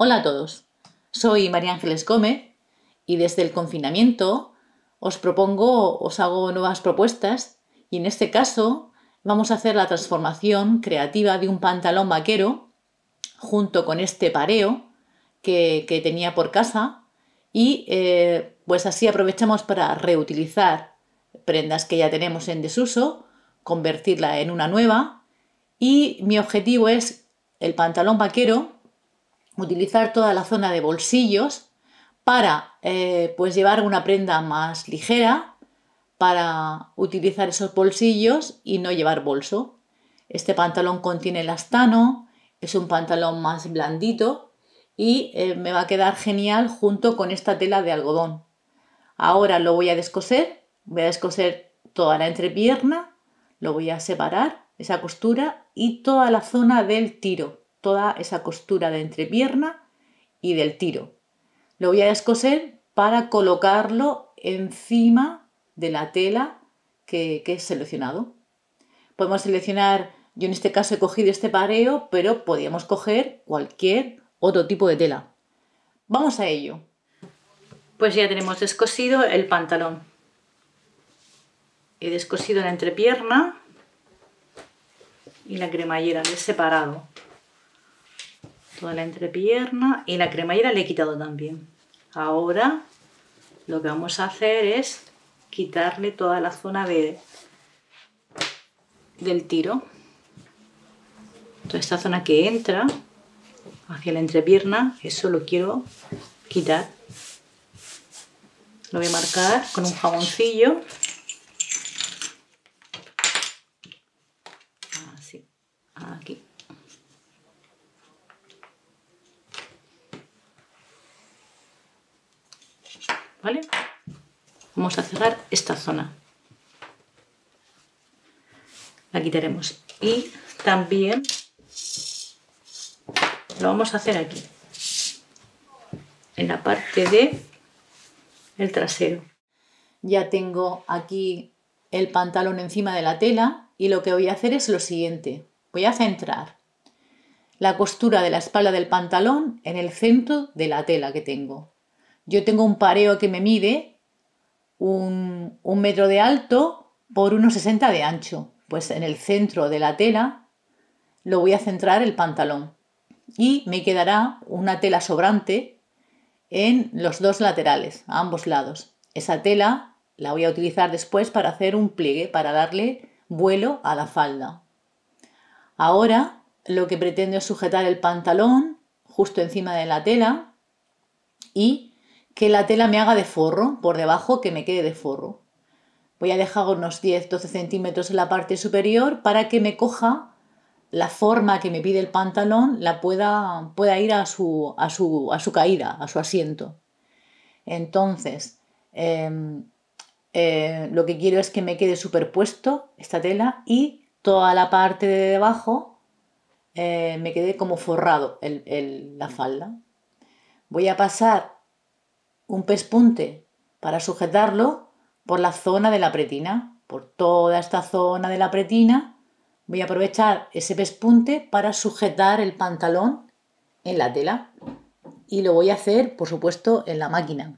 Hola a todos, soy María Ángeles Gómez y desde el confinamiento os hago nuevas propuestas y en este caso vamos a hacer la transformación creativa de un pantalón vaquero junto con este pareo que tenía por casa y pues así aprovechamos para reutilizar prendas que ya tenemos en desuso, convertirla en una nueva y mi objetivo es el pantalón vaquero utilizar toda la zona de bolsillos para pues llevar una prenda más ligera, para utilizar esos bolsillos y no llevar bolso. Este pantalón contiene elastano, es un pantalón más blandito y me va a quedar genial junto con esta tela de algodón. Ahora lo voy a descoser toda la entrepierna, lo voy a separar, esa costura y toda la zona del tiro, toda esa costura de entrepierna y del tiro. Lo voy a descoser para colocarlo encima de la tela que he seleccionado. Podemos seleccionar, yo en este caso he cogido este pareo, pero podríamos coger cualquier otro tipo de tela. Vamos a ello. Pues ya tenemos descosido el pantalón. He descosido la entrepierna y la cremallera, le he separado toda la entrepierna y la cremallera le he quitado también. Ahora lo que vamos a hacer es quitarle toda la zona del tiro, toda esta zona que entra hacia la entrepierna, eso lo quiero quitar. Lo voy a marcar con un jaboncillo. Así, aquí. ¿Vale? Vamos a cerrar esta zona. La quitaremos. Y también lo vamos a hacer aquí, en la parte del trasero. Ya tengo aquí el pantalón encima de la tela y lo que voy a hacer es lo siguiente. Voy a centrar la costura de la espalda del pantalón en el centro de la tela que tengo. Yo tengo un pareo que me mide un metro de alto por unos 60 de ancho. Pues en el centro de la tela lo voy a centrar el pantalón y me quedará una tela sobrante en los dos laterales, a ambos lados. Esa tela la voy a utilizar después para hacer un pliegue, para darle vuelo a la falda. Ahora lo que pretendo es sujetar el pantalón justo encima de la tela y que la tela me haga de forro, por debajo que me quede de forro. Voy a dejar unos 10-12 centímetros en la parte superior para que me coja la forma que me pide el pantalón, pueda ir a su caída, a su asiento. Entonces, lo que quiero es que me quede superpuesto esta tela y toda la parte de debajo me quede como forrado la falda. Voy a pasar un pespunte para sujetarlo por la zona de la pretina, por toda esta zona de la pretina. Voy a aprovechar ese pespunte para sujetar el pantalón en la tela y lo voy a hacer, por supuesto, en la máquina.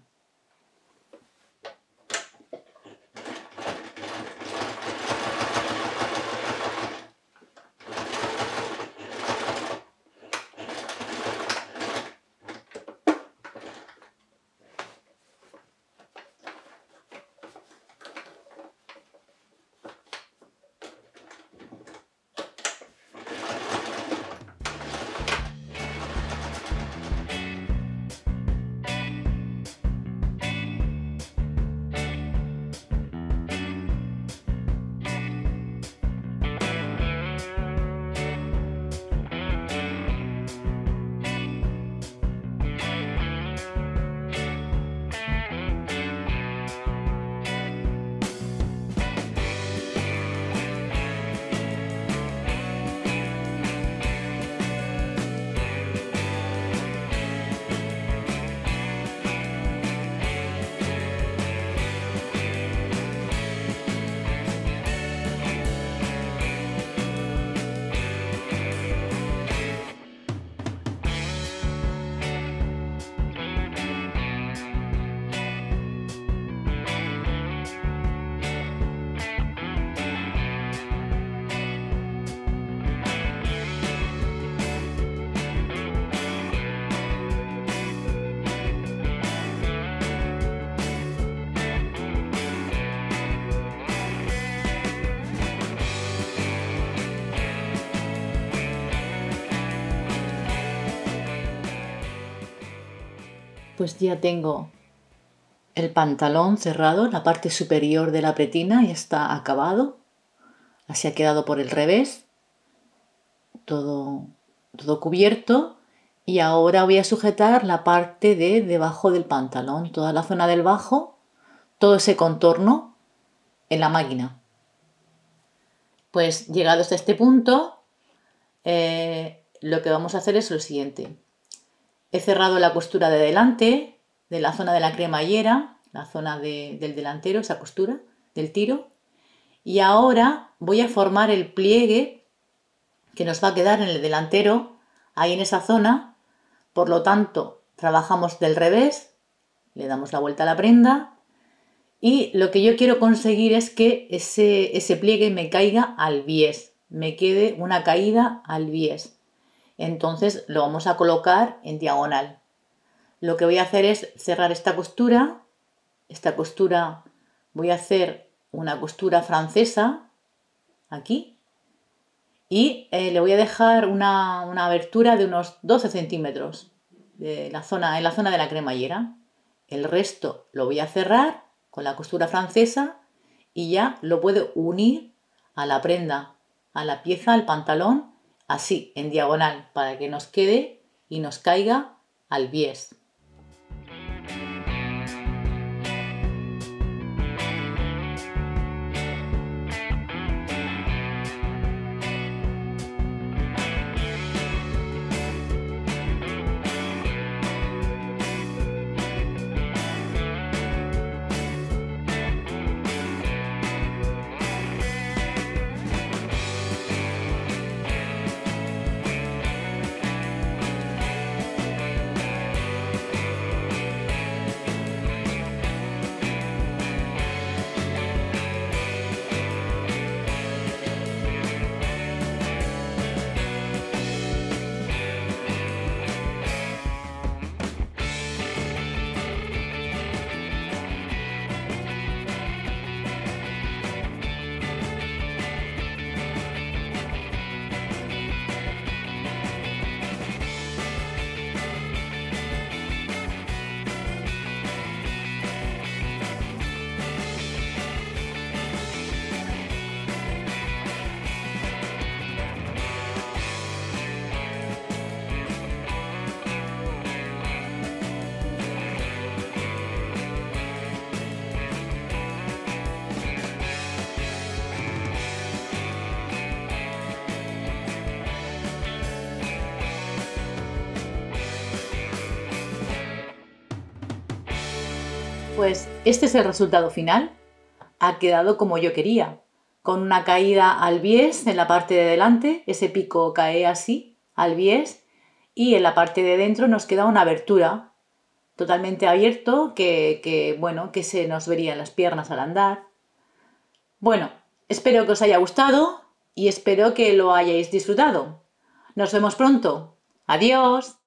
Pues ya tengo el pantalón cerrado, la parte superior de la pretina ya está acabado. Así ha quedado por el revés, todo cubierto. Y ahora voy a sujetar la parte de debajo del pantalón, toda la zona del bajo, todo ese contorno en la máquina. Pues llegados a este punto, lo que vamos a hacer es lo siguiente. He cerrado la costura de delante, de la zona de la cremallera, la zona del delantero, esa costura del tiro. Y ahora voy a formar el pliegue que nos va a quedar en el delantero, ahí en esa zona. Por lo tanto, trabajamos del revés, le damos la vuelta a la prenda y lo que yo quiero conseguir es que ese pliegue me caiga al bies, me quede una caída al bies. Entonces lo vamos a colocar en diagonal. Lo que voy a hacer es cerrar esta costura voy a hacer una costura francesa aquí y le voy a dejar una abertura de unos 12 centímetros en la zona de la cremallera. El resto lo voy a cerrar con la costura francesa y ya lo puedo unir a la prenda, a la pieza, al pantalón, así, en diagonal, para que nos quede y nos caiga al bies. Pues este es el resultado final. Ha quedado como yo quería, con una caída al bies en la parte de delante, ese pico cae así al bies y en la parte de dentro nos queda una abertura totalmente abierto que se nos verían las piernas al andar. Bueno, espero que os haya gustado y espero que lo hayáis disfrutado. Nos vemos pronto. Adiós.